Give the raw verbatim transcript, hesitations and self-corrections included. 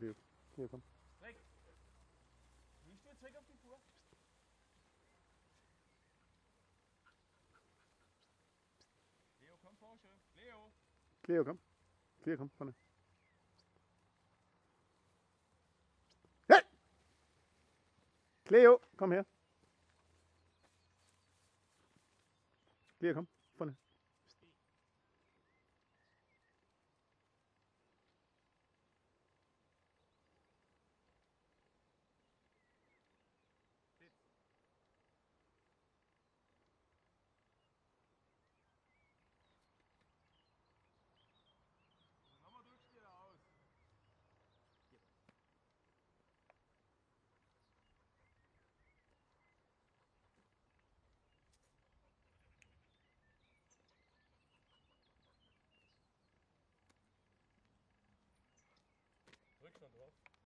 Cleo. Cleo, komm. Trick! Willst du jetzt Trick auf die Tour? Leo, komm Porsche. Leo! Cleo, komm. Cleo, komm, vorne. Cleo, komm her. Cleo, komm, vorne. Sitz. Und nochmal drückst du dir aus. Drück schon drauf.